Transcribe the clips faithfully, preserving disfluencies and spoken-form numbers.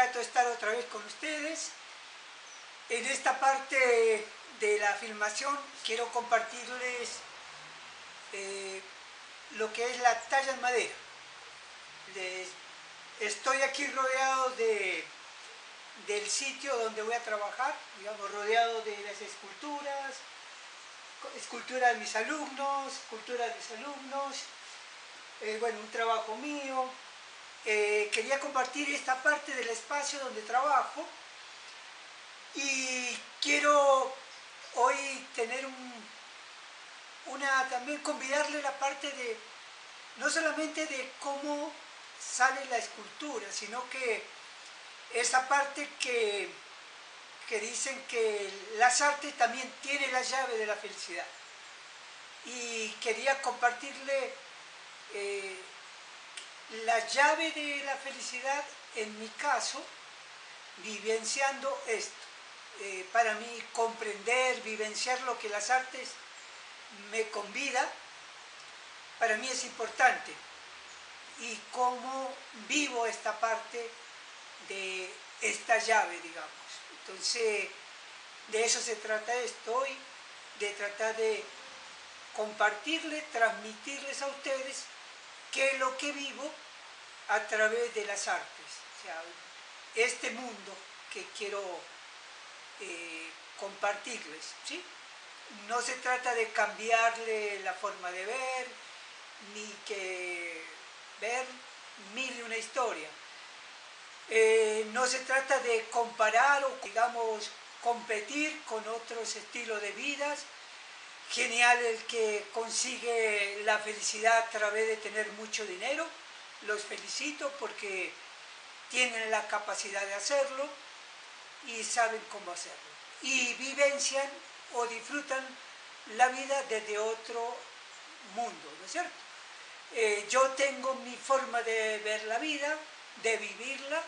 grato estar otra vez con ustedes. En esta parte de la filmación quiero compartirles eh, lo que es la talla en madera. Les, estoy aquí rodeado de, del sitio donde voy a trabajar, digamos, rodeado de las esculturas, esculturas de mis alumnos, esculturas de mis alumnos, eh, bueno, un trabajo mío. Eh, quería compartir esta parte del espacio donde trabajo y quiero hoy tener un, una, también convidarle la parte de, no solamente de cómo sale la escultura, sino que esa parte que, que dicen que las artes también tienen la llave de la felicidad. Y quería compartirle eh, la llave de la felicidad, en mi caso, vivenciando esto. Eh, para mí, comprender, vivenciar lo que las artes me convida, para mí es importante. Y cómo vivo esta parte de esta llave, digamos. Entonces, de eso se trata esto hoy, de tratar de compartirles, transmitirles a ustedes qué es lo que vivo a través de las artes. O sea, este mundo que quiero eh, compartirles, ¿sí? No se trata de cambiarle la forma de ver, ni que ver mil y una historia. Eh, no se trata de comparar o, digamos, competir con otros estilos de vidas. Genial el que consigue la felicidad a través de tener mucho dinero. Los felicito porque tienen la capacidad de hacerlo y saben cómo hacerlo. Y vivencian o disfrutan la vida desde otro mundo, ¿no es cierto? Eh, yo tengo mi forma de ver la vida, de vivirla,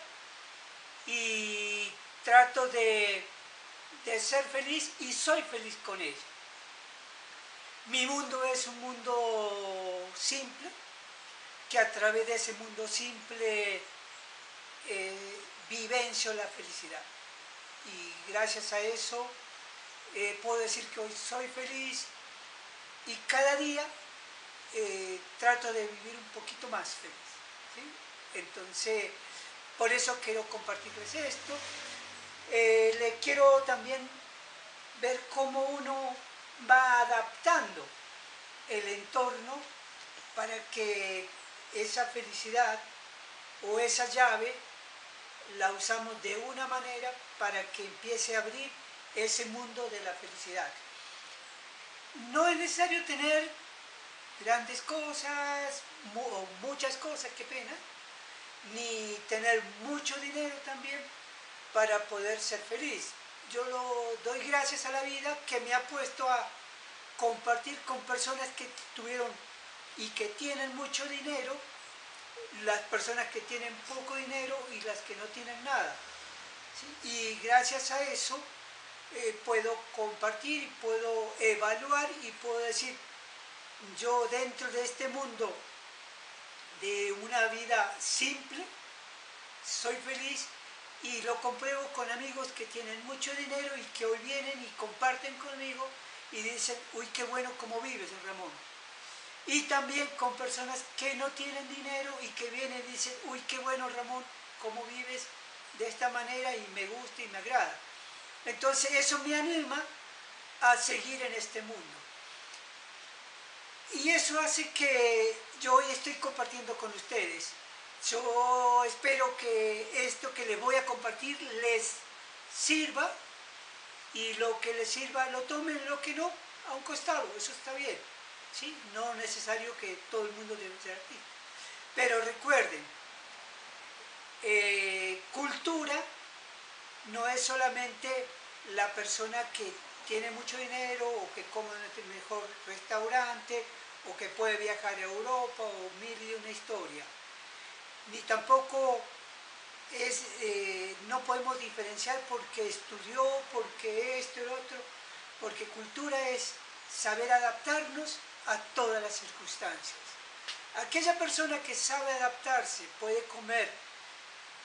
y trato de, de ser feliz y soy feliz con ella. Mi mundo es un mundo simple, que a través de ese mundo simple eh, vivencio la felicidad. Y gracias a eso eh, puedo decir que hoy soy feliz y cada día eh, trato de vivir un poquito más feliz, ¿sí? Entonces, por eso quiero compartirles esto. Eh, le quiero también ver cómo uno va adaptando el entorno para que esa felicidad o esa llave la usamos de una manera para que empiece a abrir ese mundo de la felicidad. No es necesario tener grandes cosas, o muchas cosas, qué pena, ni tener mucho dinero también para poder ser feliz. Yo lo doy gracias a la vida que me ha puesto a compartir con personas que tuvieron y que tienen mucho dinero, las personas que tienen poco dinero y las que no tienen nada, ¿sí? Y gracias a eso eh, puedo compartir, puedo evaluar y puedo decir, yo dentro de este mundo de una vida simple, soy feliz, y lo compruebo con amigos que tienen mucho dinero y que hoy vienen y comparten conmigo y dicen, uy, qué bueno cómo vives, Ramón. Y también con personas que no tienen dinero y que vienen y dicen, uy, qué bueno, Ramón, cómo vives de esta manera y me gusta y me agrada. Entonces eso me anima a seguir en este mundo. Y eso hace que yo hoy estoy compartiendo con ustedes. Yo espero que esto que les voy a compartir les sirva, y lo que les sirva lo tomen, lo que no, a un costado, eso está bien, ¿sí? No es necesario que todo el mundo debe ser aquí. Pero recuerden, eh, cultura no es solamente la persona que tiene mucho dinero o que come en el mejor restaurante o que puede viajar a Europa o mil y una historia. Ni tampoco es, eh, no podemos diferenciar porque estudió, porque esto y lo otro, porque cultura es saber adaptarnos a todas las circunstancias. Aquella persona que sabe adaptarse puede comer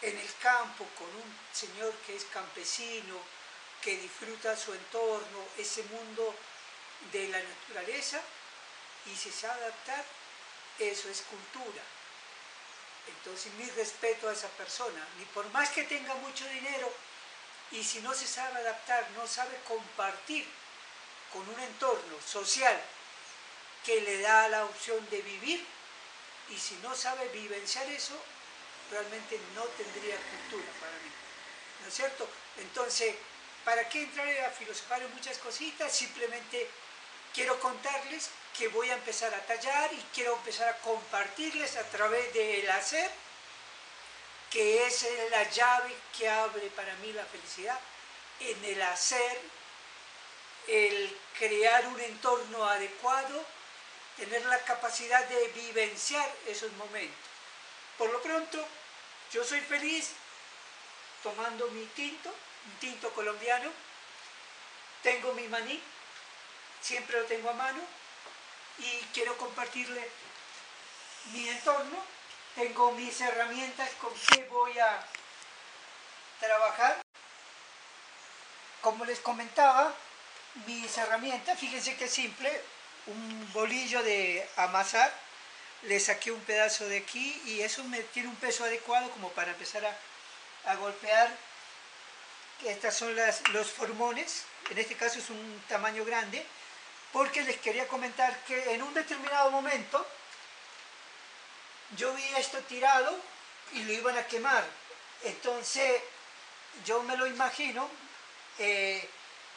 en el campo con un señor que es campesino, que disfruta su entorno, ese mundo de la naturaleza, y se sabe adaptar, eso es cultura. Entonces, mi respeto a esa persona, ni por más que tenga mucho dinero, y si no se sabe adaptar, no sabe compartir con un entorno social que le da la opción de vivir, y si no sabe vivenciar eso, realmente no tendría cultura para mí, ¿no es cierto? Entonces, ¿para qué entrar a filosofar en muchas cositas? Simplemente quiero contarles que voy a empezar a tallar y quiero empezar a compartirles a través del hacer, que es la llave que abre para mí la felicidad. En el hacer, el crear un entorno adecuado, tener la capacidad de vivenciar esos momentos. Por lo pronto, yo soy feliz tomando mi tinto, un tinto colombiano, tengo mi maní, siempre lo tengo a mano, y quiero compartirle mi entorno, tengo mis herramientas con que voy a trabajar. Como les comentaba, mis herramientas, fíjense qué simple, un bolillo de amasar, le saqué un pedazo de aquí y eso me tiene un peso adecuado como para empezar a, a golpear. Estas son las, los formones, en este caso es un tamaño grande, porque les quería comentar que en un determinado momento yo vi esto tirado y lo iban a quemar. Entonces yo me lo imagino, eh,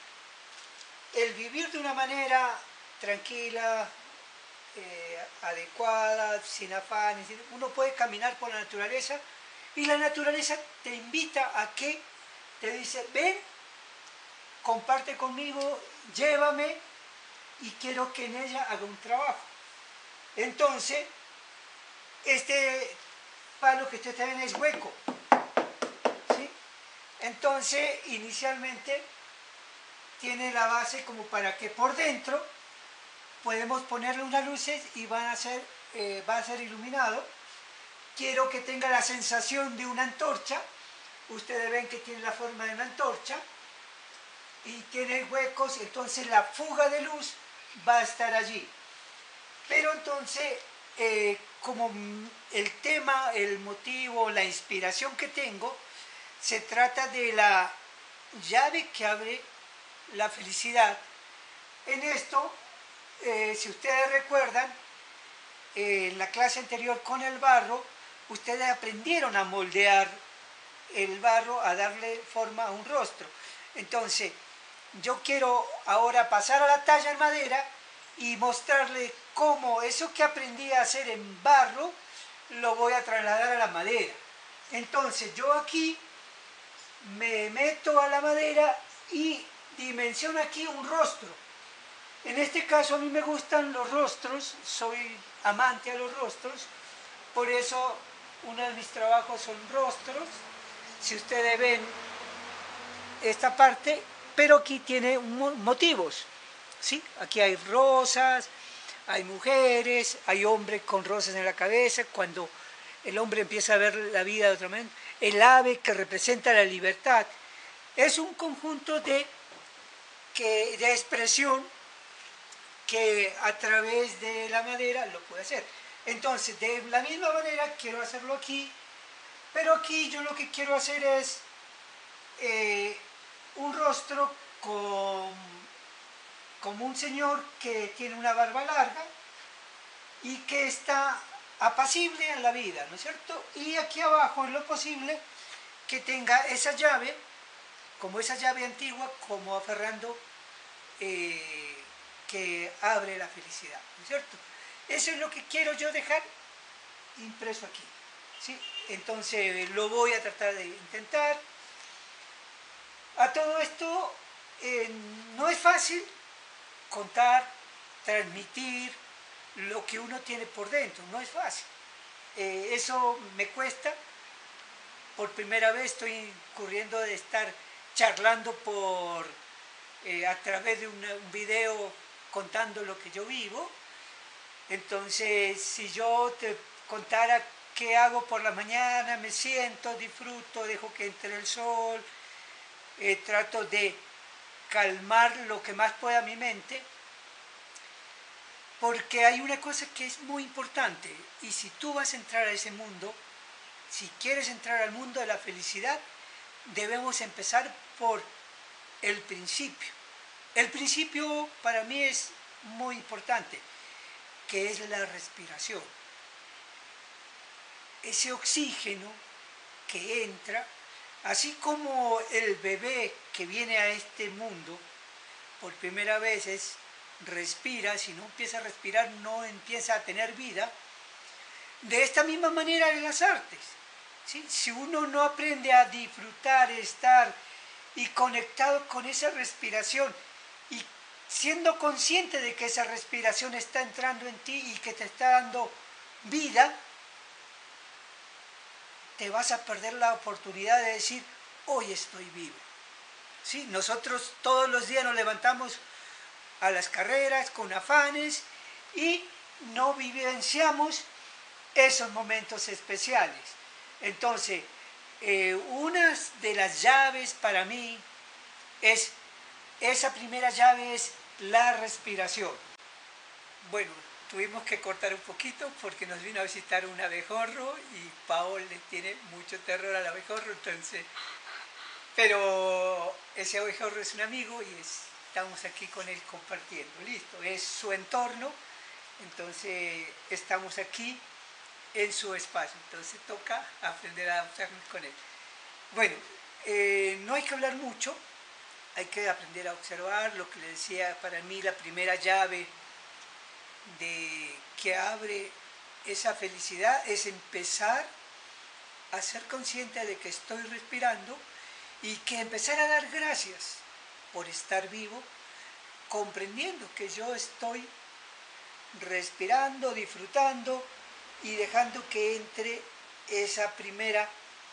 el vivir de una manera tranquila, eh, adecuada, sin afanes, uno puede caminar por la naturaleza y la naturaleza te invita a que, te dice, ven, comparte conmigo, llévame y quiero que en ella haga un trabajo. Entonces, este palo que ustedes ven es hueco, ¿sí? Entonces, inicialmente tiene la base como para que por dentro podemos ponerle unas luces y van a ser, eh, va a ser iluminado. Quiero que tenga la sensación de una antorcha. Ustedes ven que tiene la forma de una antorcha y tiene huecos, entonces la fuga de luz va a estar allí. Pero entonces, eh, como el tema, el motivo, la inspiración que tengo, se trata de la llave que abre la felicidad. En esto, eh, si ustedes recuerdan, eh, en la clase anterior con el barro, ustedes aprendieron a moldear el barro, a darle forma a un rostro. Entonces, yo quiero ahora pasar a la talla en madera y mostrarle cómo eso que aprendí a hacer en barro, lo voy a trasladar a la madera. Entonces, yo aquí me meto a la madera y dimensiono aquí un rostro. En este caso a mí me gustan los rostros, soy amante a los rostros, por eso uno de mis trabajos son rostros. Si ustedes ven esta parte, pero aquí tiene motivos, ¿sí? Aquí hay rosas, hay mujeres, hay hombres con rosas en la cabeza, cuando el hombre empieza a ver la vida de otra manera, el ave que representa la libertad. Es un conjunto de, que, de expresión que a través de la madera lo puede hacer. Entonces, de la misma manera quiero hacerlo aquí, pero aquí yo lo que quiero hacer es eh, un rostro con, como un señor que tiene una barba larga y que está apacible en la vida, ¿no es cierto? Y aquí abajo, en lo posible, que tenga esa llave, como esa llave antigua, como aferrando, eh, que abre la felicidad, ¿no es cierto? Eso es lo que quiero yo dejar impreso aquí, ¿sí? Entonces lo voy a tratar de intentar. A todo esto eh, no es fácil contar, transmitir lo que uno tiene por dentro, no es fácil. Eh, eso me cuesta. Por primera vez estoy incurriendo de estar charlando por, eh, a través de una, un video contando lo que yo vivo. Entonces, si yo te contara que hago por la mañana, me siento, disfruto, dejo que entre el sol, eh, trato de calmar lo que más pueda mi mente, porque hay una cosa que es muy importante, y si tú vas a entrar a ese mundo, si quieres entrar al mundo de la felicidad, debemos empezar por el principio. El principio para mí es muy importante, que es la respiración. Ese oxígeno que entra, así como el bebé que viene a este mundo por primera vez es, respira, si no empieza a respirar no empieza a tener vida, de esta misma manera en las artes. ¿Sí? Si uno no aprende a disfrutar, estar y conectado con esa respiración y siendo consciente de que esa respiración está entrando en ti y que te está dando vida, te vas a perder la oportunidad de decir, hoy estoy vivo. ¿Sí? Nosotros todos los días nos levantamos a las carreras con afanes y no vivenciamos esos momentos especiales. Entonces, eh, una de las llaves para mí es, esa primera llave es la respiración. Bueno, tuvimos que cortar un poquito porque nos vino a visitar un abejorro y Paola le tiene mucho terror al abejorro, entonces, pero ese abejorro es un amigo y es, estamos aquí con él compartiendo, listo, es su entorno, entonces estamos aquí en su espacio, entonces toca aprender a adaptarnos con él. Bueno, eh, no hay que hablar mucho, hay que aprender a observar, lo que le decía, para mí la primera llave de que abre esa felicidad es empezar a ser consciente de que estoy respirando y que empezar a dar gracias por estar vivo, comprendiendo que yo estoy respirando, disfrutando y dejando que entre esa primera,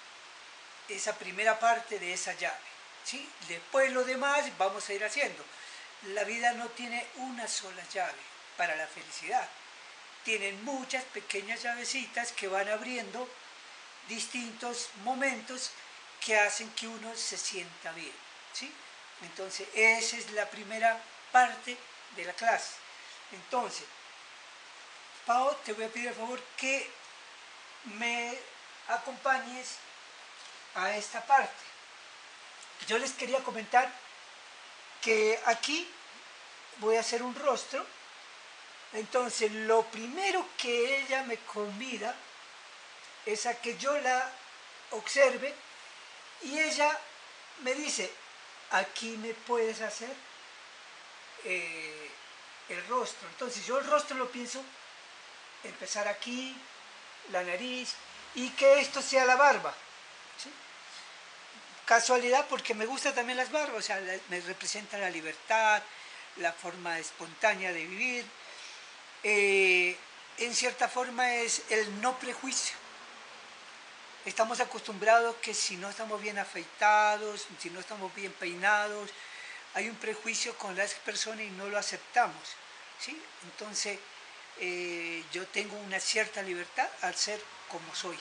esa primera parte de esa llave. ¿Sí? Después lo demás vamos a ir haciendo. La vida no tiene una sola llave para la felicidad. Tienen muchas pequeñas llavecitas que van abriendo distintos momentos que hacen que uno se sienta bien. ¿Sí? Entonces, esa es la primera parte de la clase. Entonces, Pau, te voy a pedir el favor que me acompañes a esta parte. Yo les quería comentar que aquí voy a hacer un rostro. Entonces, lo primero que ella me convida es a que yo la observe y ella me dice, aquí me puedes hacer eh, el rostro. Entonces, yo el rostro lo pienso empezar aquí, la nariz, y que esto sea la barba. ¿Sí? Casualidad, porque me gustan también las barbas, o sea, me representan la libertad, la forma espontánea de vivir. Eh, en cierta forma es el no prejuicio. Estamos acostumbrados que si no estamos bien afeitados, si no estamos bien peinados, hay un prejuicio con las personas y no lo aceptamos. ¿Sí? Entonces, eh, yo tengo una cierta libertad al ser como soy.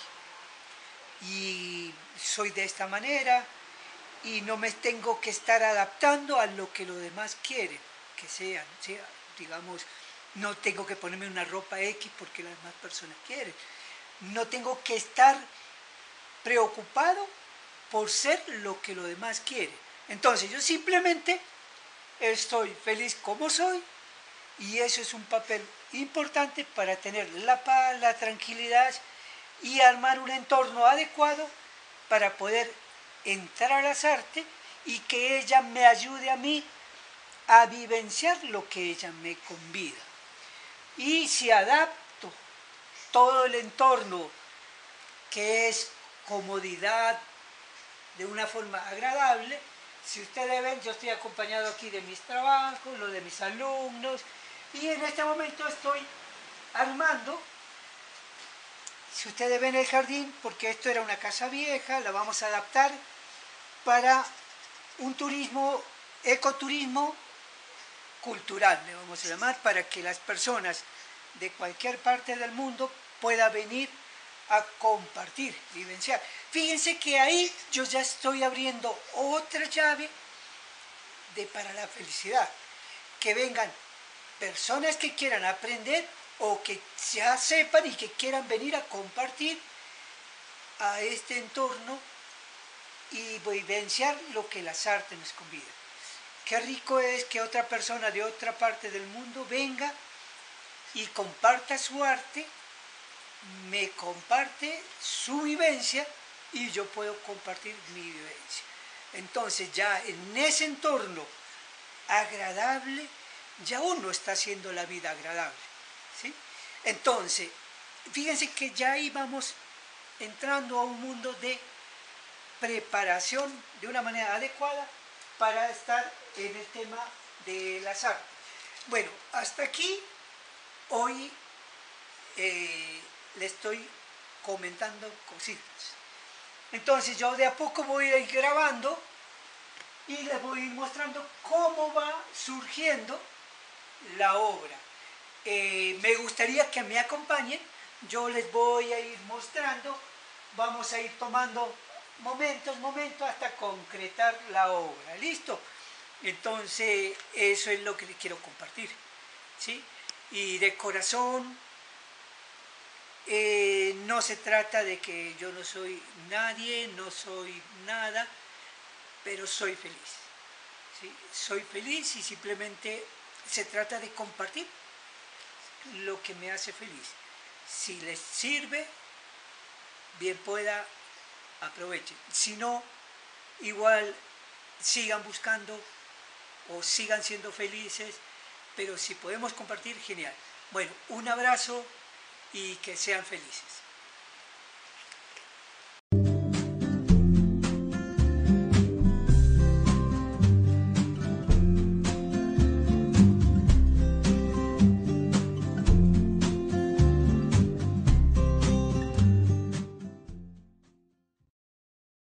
Y soy de esta manera y no me tengo que estar adaptando a lo que los demás quieren que sean. ¿Sí? Digamos, no tengo que ponerme una ropa X porque las demás personas quieren. No tengo que estar preocupado por ser lo que los demás quieren. Entonces, yo simplemente estoy feliz como soy y eso es un papel importante para tener la paz, la tranquilidad y armar un entorno adecuado para poder entrar a las artes y que ella me ayude a mí a vivenciar lo que ella me convida. Y si adapto todo el entorno que es comodidad de una forma agradable, si ustedes ven, yo estoy acompañado aquí de mis trabajos, lo de mis alumnos, y en este momento estoy armando, si ustedes ven el jardín, porque esto era una casa vieja, la vamos a adaptar para un turismo, ecoturismo cultural, le vamos a llamar, para que las personas de cualquier parte del mundo puedan venir a compartir, vivenciar. Fíjense que ahí yo ya estoy abriendo otra llave de para la felicidad. Que vengan personas que quieran aprender o que ya sepan y que quieran venir a compartir a este entorno y vivenciar lo que las artes nos convidan. Qué rico es que otra persona de otra parte del mundo venga y comparta su arte, me comparte su vivencia y yo puedo compartir mi vivencia. Entonces ya en ese entorno agradable, ya uno está haciendo la vida agradable, ¿sí? Entonces, fíjense que ya ahí vamos entrando a un mundo de preparación de una manera adecuada para estar en el tema de las artes. Bueno, hasta aquí hoy eh, le estoy comentando cositas. Entonces yo de a poco voy a ir grabando y les voy a ir mostrando cómo va surgiendo la obra. Eh, me gustaría que me acompañen, yo les voy a ir mostrando, vamos a ir tomando momentos, momentos hasta concretar la obra. ¿Listo? Entonces eso es lo que les quiero compartir, ¿sí? Y de corazón, eh, no se trata de que yo no soy nadie, no soy nada, pero soy feliz, ¿sí? Soy feliz y simplemente se trata de compartir lo que me hace feliz. Si les sirve, bien pueda, aprovechen. Si no, igual sigan buscando o sigan siendo felices, pero si podemos compartir, genial. Bueno, un abrazo y que sean felices.